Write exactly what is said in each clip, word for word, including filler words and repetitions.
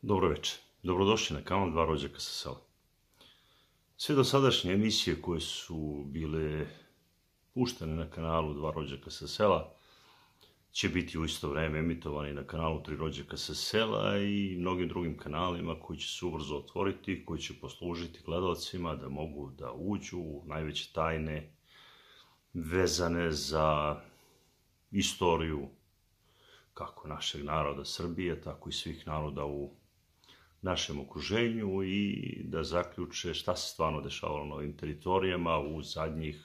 Dobro večer. Dobrodošli na kanal Dva rođaka sa sela. Sve dosadašnje emisije koje su bile puštene na kanalu Dva rođaka sa sela će biti u isto vreme emitovani na kanalu Tri rođaka sa sela i mnogim drugim kanalima koji će se ubrzo otvoriti, koji će poslužiti gledalcima da mogu da uđu u najveće tajne vezane za istoriju kako našeg naroda Srbije, tako i svih naroda u našem okruženju i da zaključe šta se stvarno dešavalo na ovim teritorijama u zadnjih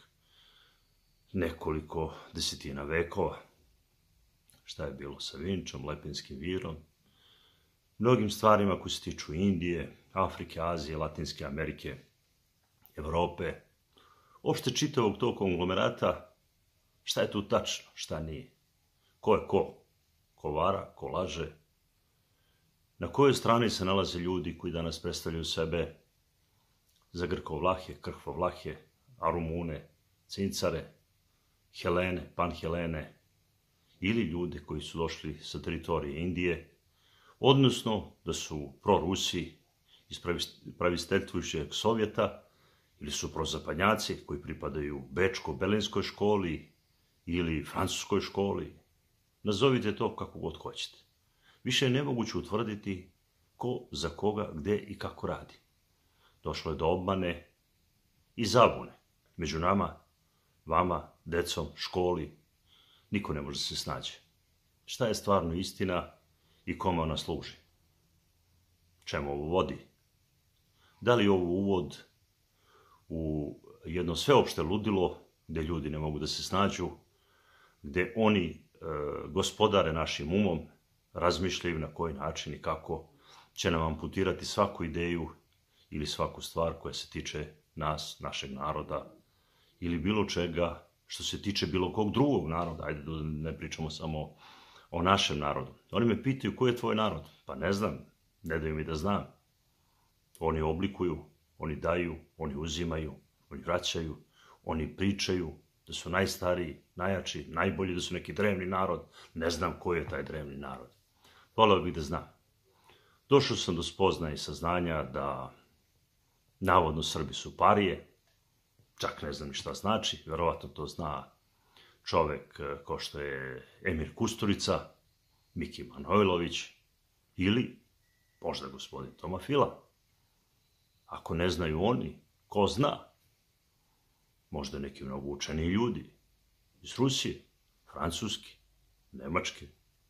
nekoliko desetina vekova. Šta je bilo sa Vinčom, Lepenjskim virom, mnogim stvarima koji se tiču Indije, Afrike, Azije, Latinske Amerike, Evrope, uopšte čitavog tog konglomerata, šta je tu tačno, šta nije, ko je ko, ko vara, ko laže, na kojoj strani se nalaze ljudi koji danas predstavljaju sebe za Grkovlahe, Krhvovlahe, Arumune, Cincare, Helene, Panhelene, ili ljude koji su došli sa teritorije Indije, odnosno da su prorusi iz praviteljstvujućeg Sovjeta, ili su prozapadnjaci koji pripadaju Bečko-Berlinskoj školi ili Francuskoj školi. Nazovite to kako god hoćete. Više je nemoguće utvrditi ko za koga, gde i kako radi. Došlo je do obmane i zabune. Među nama, vama, decom, školi, niko ne može se snaći. Šta je stvarno istina i kome ona služi? Čemu ovo vodi? Da li je ovo uvod u jedno sveopšte ludilo gde ljudi ne mogu da se snađu, gde oni e, gospodare našim umom, razmišljaju na koji način i kako će nam amputirati svaku ideju ili svaku stvar koja se tiče nas, našeg naroda ili bilo čega što se tiče bilo kog drugog naroda. Ajde da ne pričamo samo o našem narodu. Oni me pitaju koji je tvoj narod? Pa ne znam, ne daju mi da znam. Oni oblikuju, oni daju, oni uzimaju, oni vraćaju, oni pričaju da su najstariji, najjači, najbolji, da su neki drevni narod. Ne znam koji je taj drevni narod. Voleo bih da znam. Došao sam do spoznaje i saznanja da navodno Srbi su parije, čak ne znam ni šta znači, verovatno to zna čovek kao što je Emir Kusturica, Miki Manojlović ili možda gospodin Toma Fila. Ako ne znaju oni, ko zna? Možda neki mnogo učeni ljudi iz Rusije, Francuske, Nemačke,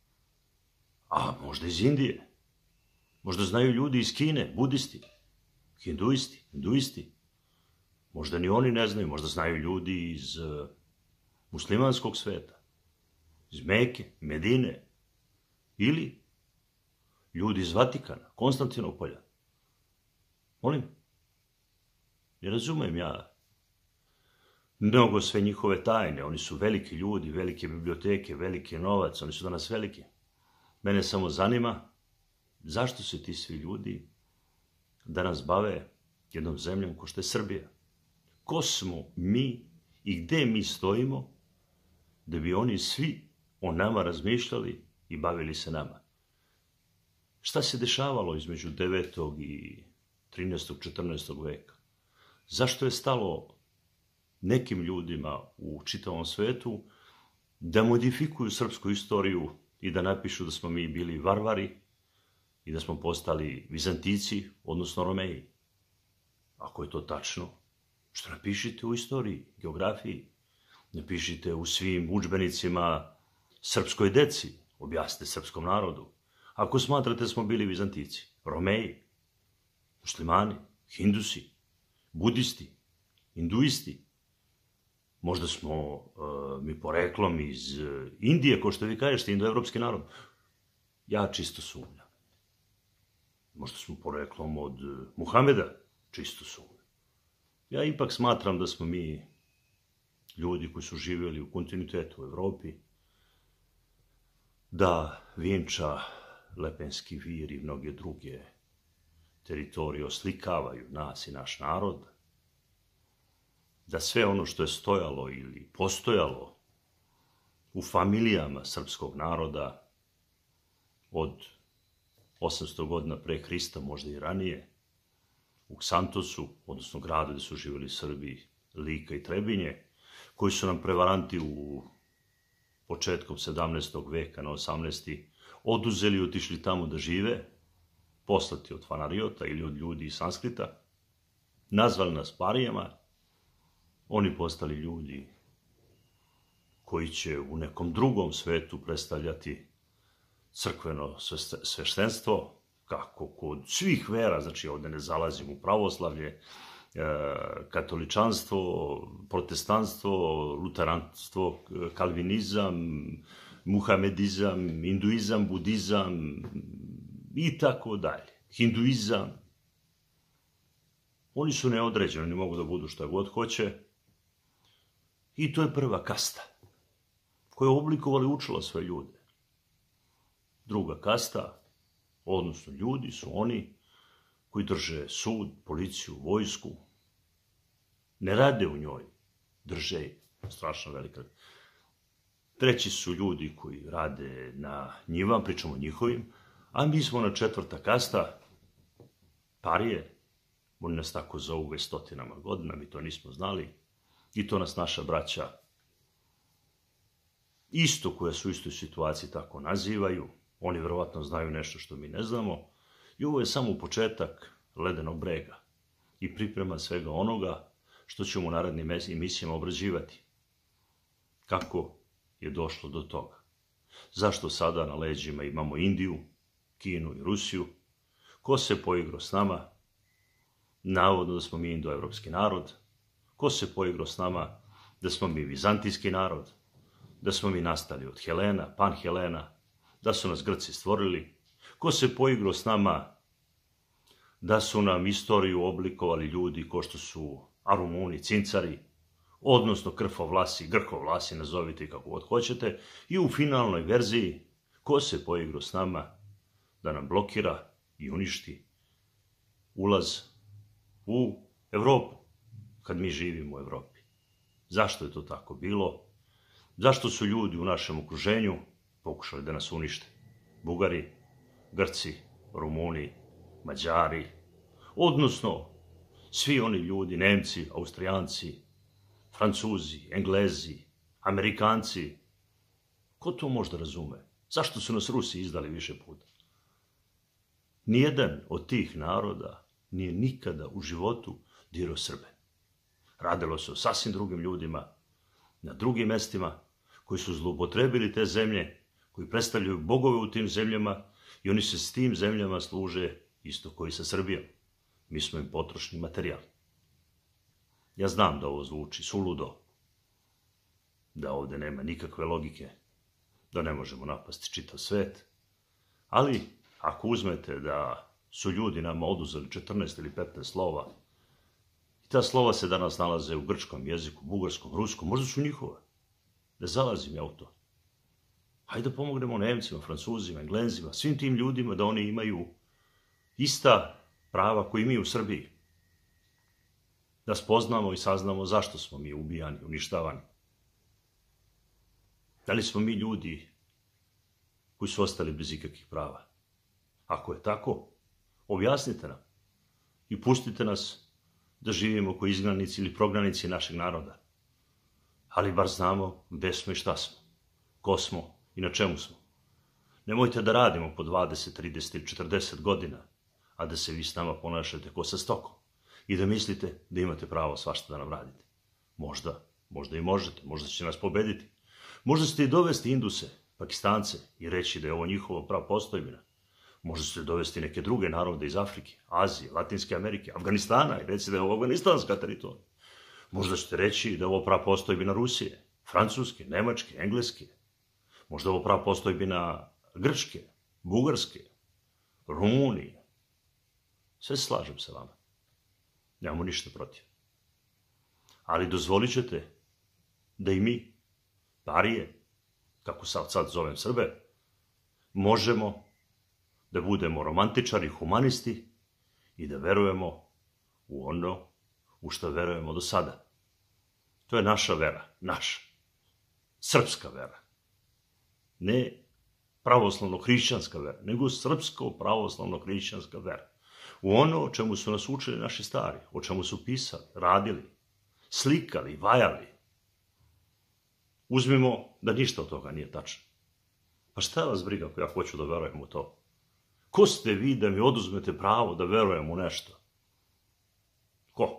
a možda iz Indije. Možda znaju ljudi iz Kine, budisti, hinduisti, hinduisti. Možda ni oni ne znaju, možda znaju ljudi iz uh, muslimanskog sveta, iz Meke, Medine, ili ljudi iz Vatikana, Konstantinopolja. Molim, ne razumem ja mnogo sve njihove tajne, oni su veliki ljudi, velike biblioteke, veliki novac, oni su danas veliki. Mene samo zanima zašto se ti svi ljudi danas bave jednom zemljom ko što je Srbija. Ko smo mi i gde mi stojimo da bi oni svi o nama razmišljali i bavili se nama? Šta se dešavalo između devetog i trinaestog, četrnaestog veka? Zašto je stalo nekim ljudima u čitavom svetu da modifikuju srpsku istoriju i da napišu da smo mi bili varvari i da smo postali Vizantici, odnosno Romeji? Ako je to tačno, što napišite u istoriji, geografiji, napišite u svim udžbenicima srpskoj deci, objasnite srpskom narodu. Ako smatrate da smo bili Vizantici, Romeji, muslimani, hindusi, budisti, hinduisti, možda smo uh, mi poreklom iz uh, Indije, ko što vi kažete, indoevropski narod. Ja čisto sumnjam. Možda smo poreklom od uh, Muhameda, čisto sumnjam. Ja ipak smatram da smo mi ljudi koji su živjeli u kontinuitetu u Evropi, da Vinča, Lepenjski vir i mnoge druge teritorije oslikavaju nas i naš narod, da sve ono što je stojalo ili postojalo u familijama srpskog naroda od osamsto godina pre Hrista, možda i ranije, u Ksantosu, odnosno gradu gde su živjeli Srbi, Lika i Trebinje, koji su nam prevaranti u početkom sedamnaestog veka na osamnaesti oduzeli i otišli tamo da žive, poslati od Fanariota ili od ljudi iz Sanskrita, nazvali nas parijama, oni postali ljudi koji će u nekom drugom svetu predstavljati crkveno sveštenstvo, kako kod svih vera, znači ovde ne zalazim u pravoslavlje, katoličanstvo, protestanstvo, luteranstvo, kalvinizam, muhamedizam, hinduizam, budizam i tako dalje, hinduizam. Oni su neodređeni, oni mogu da budu šta god hoće i to je prva kasta koja je oblikovala i učila sve ljude. Druga kasta, odnosno ljudi, su oni koji drže sud, policiju, vojsku, ne rade u njoj, drže je, strašno velika. Treći su ljudi koji rade na njivama, pričamo o njihovim, a mi smo na četvrta kasta, parije, oni nas tako zovu već stotinama godina, mi to nismo znali, i to nas naša braća isto koja su u istoj situaciji tako nazivaju, oni verovatno znaju nešto što mi ne znamo, i ovo je samo početak ledenog brega i priprema svega onoga što ćemo u narednim emisijama obrađivati. Kako je došlo do toga? Zašto sada na leđima imamo Indiju, Kinu i Rusiju? Ko se poigrao s nama? Navodno da smo mi indoevropski narod. Ko se poigrao s nama? Da smo mi vizantijski narod. Da smo mi nastali od Helena, Panhelena. Da su nas Grci stvorili. Ko se poigrao s nama? Da su nam istoriju oblikovali ljudi ko što su Arumuni, Cincari, odnosno Krfovlasi, Grhovlasi, nazovite kako god hoćete, i u finalnoj verziji ko se poigrao s nama da nam blokira i uništi ulaz u Evropu, kad mi živimo u Evropi. Zašto je to tako bilo? Zašto su ljudi u našem okruženju pokušali da nas unište? Bugari, Grci, Rumuni, Mađari, odnosno svi oni ljudi, Nemci, Austrijanci, Francuzi, Englezi, Amerikanci. Ko to možda razume? Zašto su nas Rusi izdali više puta? Nijedan od tih naroda nije nikada u životu dirao Srbe. Radilo se o sasvim drugim ljudima, na drugim mestima, koji su zloupotrebili te zemlje, koji predstavljaju bogove u tim zemljama i oni se s tim zemljama služe isto koji sa Srbijom. Mi smo im potrošni materijal. Ja znam da ovo zvuči suludo, da ovde nema nikakve logike, da ne možemo napasti čitav svet, ali ako uzmete da su ljudi nama oduzeli četrnaest ili petnaest slova, i ta slova se danas nalaze u grčkom jeziku, bugarskom, ruskom, možda su njihove, ne zalazim ja u to. Hajde da pomognemo Nemcima, Francuzima, Englezima, svim tim ljudima da oni imaju ista prava koji mi u Srbiji. Da spoznamo i saznamo zašto smo mi ubijani, uništavani. Da li smo mi ljudi koji su ostali bez ikakvih prava? Ako je tako, objasnite nam i pustite nas da živimo kao izgnanici ili prognanici našeg naroda. Ali bar znamo gde smo i šta smo, ko smo i na čemu smo. Nemojte da radimo po dvadeset, trideset ili četrdeset godina, a da se vi s nama ponašate ko sa stokom i da mislite da imate pravo svašta da nam radite. Možda, možda i možete, možda će nas pobediti. Možda ćete i dovesti Induse, Pakistance i reći da je ovo njihova prava postojbina. Možda ćete dovesti neke druge narode iz Afrike, Azije, Latinske Amerike, Afganistana i reći da je ovo afganistanska teritorija. Možda ćete reći da je ovo prava postojbina Rusije, Francuske, Nemačke, Engleske. Možda je ovo prava postojbina Grčke, Bugarske, Rumunije. Sve slažem sa vama. Nemamo ništa protiv. Ali dozvolit ćete da i mi, parije, kako sad, sad zovem Srbe, možemo da budemo romantičari, humanisti i da verujemo u ono u što verujemo do sada. To je naša vera, naša, srpska vera. Ne pravoslavno-hrišćanska vera, nego srpsko-pravoslavno-hrišćanska vera. U ono o čemu su nas učili naši stari, o čemu su pisali, radili, slikali, vajali. Uzmimo da ništa od toga nije tačno. Pa šta vas briga ako ja hoću da verujem u to? Ko ste vi da mi oduzmete pravo da verujem u nešto? Ko?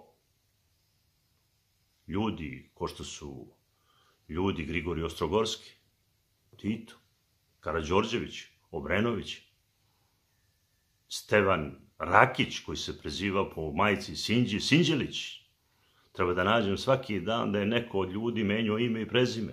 Ljudi, ko što su ljudi Grigorij Ostrogorski, Tito, Karađorđević, Obrenović, Stevan Rakić, koji se preziva po majici Sinđi Sinđelić. Treba da nađem svaki dan da je neko od ljudi menjao ime i prezime.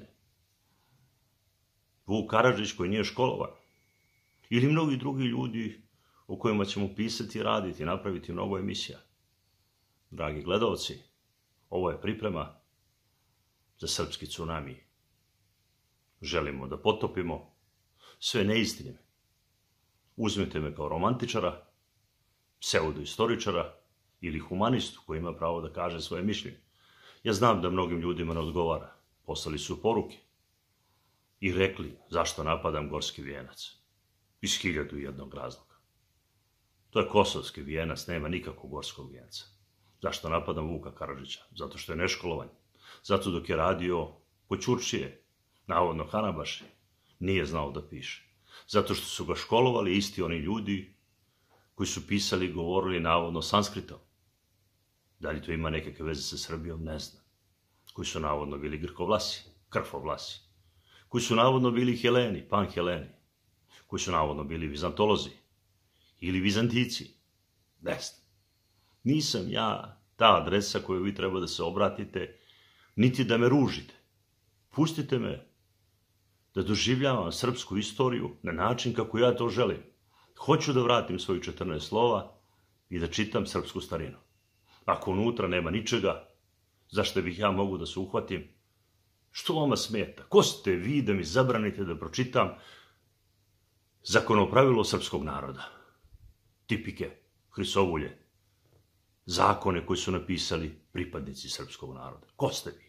Vuk Karadžić, koji nije školovan. Ili mnogi drugi ljudi o kojima ćemo pisati i raditi, napraviti mnogo emisija. Dragi gledalci, ovo je priprema za srpski tsunami. Želimo da potopimo sve neistine. Uzmite me kao romantičara, pseudoistoričara ili humanistu koji ima pravo da kaže svoje mišljenje. Ja znam da mnogim ljudima ne odgovara. Poslali su poruke i rekli zašto napadam Gorski vijenac. Iz hiljadu jednog razloga. To je kosovski vijenac, nema nikakvog Gorskog vijenca. Zašto napadam Vuka Karadžića? Zato što je neškolovan. Zato dok je radio kod Ćurčije, navodno Hanabaše, nije znao da piše. Zato što su ga školovali isti oni ljudi koji su pisali i govorili navodno sanskritom. Da li to ima nekakve veze sa Srbijom, ne znam. Koji su navodno bili grkovlasi, krfovlasi. Koji su navodno bili Heleni, panheleni. Koji su navodno bili vizantolozi ili vizantici. Ne znam. Nisam ja ta adresa koju vi treba da se obratite, niti da me ružite. Pustite me da doživljavam srpsku istoriju na način kako ja to želim. Hoću da vratim svojih četrnaest slova i da čitam srpsku starinu. Ako unutra nema ničega, zašto bih ja mogu da se uhvatim? Što vama smeta? Ko ste vi da mi zabranite da pročitam zakonopravilo srpskog naroda? Tipike, Hrisovulje, zakone koji su napisali pripadnici srpskog naroda. Ko ste vi?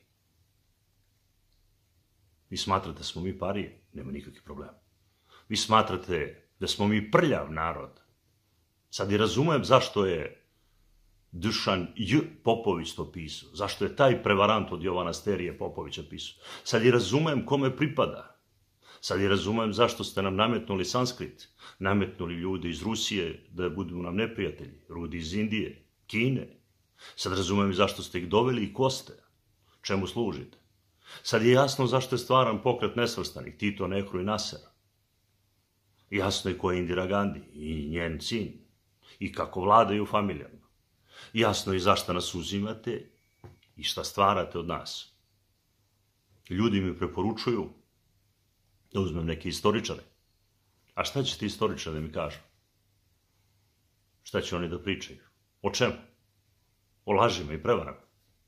Vi smatrate da smo mi parije? Nema nikakvih problema. Vi smatrate da smo mi prljav narod? Sad i razumem zašto je Dušan J. Popović to pisao. Zašto je taj prevarant od Jovana Sterije Popovića pisao. Sad i razumem kome pripada. Sad i razumem zašto ste nam nametnuli sanskrit. Nametnuli ljude iz Rusije da budu nam neprijatelji. Ljudi iz Indije, Kine. Sad razumem zašto ste ih doveli i ko ste. Čemu služite. Sad je jasno zašto je stvaran pokret nesvrstanih, Tito, Nehru i Nasser. Jasno je ko je Indira Gandhi i njen sin. I kako vladaju familijama. Jasno je zašto nas uzimate i šta stvarate od nas. Ljudi mi preporučuju da uzmem neke istoričare. A šta će ti istoričari da mi kažu? Šta će oni da pričaju? O čemu? O lažima i prevarama.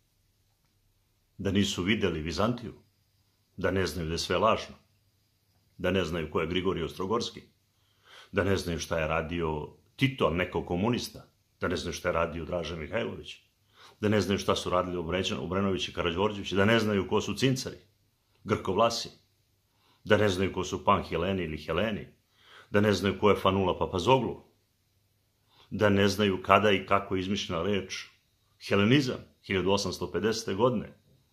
Da nisu videli Vizantiju, da ne znaju da je sve lažno, da ne znaju ko je Grigorij Ostrogorski, da ne znaju šta je radio Tito, neko komunista, da ne znaju šta je radio Draža Mihajlović, da ne znaju šta su radili Obrenović i Karađorđević, da ne znaju ko su cincari, grkovlasi, da ne znaju ko su panheleni ili heleni, da ne znaju ko je Fanula Papazoglu, da ne znaju kada i kako je izmišljena reč helenizam, hiljadu osamsto pedesete. godine,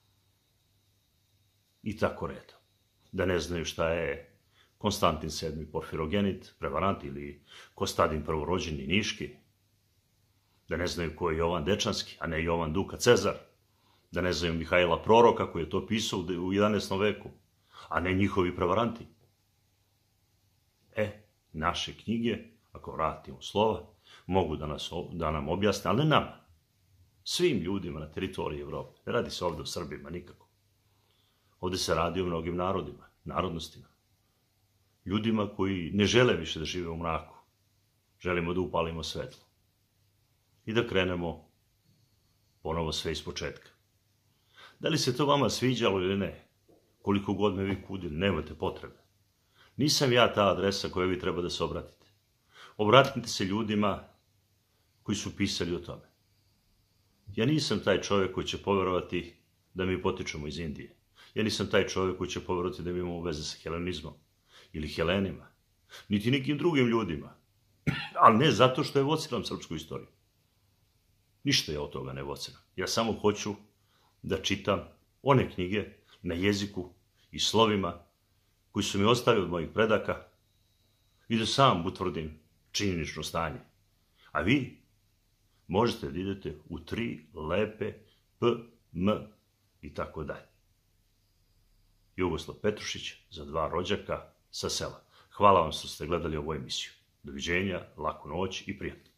i tako redom. Da ne znaju šta je Konstantin sedmi Porfirogenit, prevarant, ili Kostadin prvorođeni Niški, da ne znaju ko je Jovan Dečanski, a ne Jovan Duka Cezar, da ne znaju Mihajla Proroka koji je to pisao u jedanaestom veku, a ne njihovi prevaranti. E, naše knjige, ako vratimo slova, mogu da, nas, da nam objasne, ali ne nama, svim ljudima na teritoriji Evrope. Ne radi se ovde o Srbima nikako. Ovde se radi o mnogim narodima, narodnostima. Ljudima koji ne žele više da žive u mraku. Želimo da upalimo svetlo. I da krenemo ponovo sve iz početka. Da li se to vama sviđalo ili ne? Koliko god me vi kudili, nemate potrebe. Nisam ja ta adresa koja vi treba da se obratite. Obratite se ljudima koji su pisali o tome. Ja nisam taj čovjek koji će poverovati da mi potičemo iz Indije. Ja nisam taj čovjek koji će poverovati da mi imamo veze sa helenizmom ili helenima. niti nekim drugim ljudima. Ali ne zato što je evociram srpsku istoriju. Ništa ja od toga ne evociram. Ja samo hoću da čitam one knjige na jeziku i slovima koji su mi ostali od mojih predaka i da sam utvrdim činjenično stanje. A vi možete da idete u tri lepe P, M i tako dalje. Jugoslav Petrušić za dva rođaka sa sela. Hvala vam što ste gledali ovu emisiju. Doviđenja, laku noć i prijatno.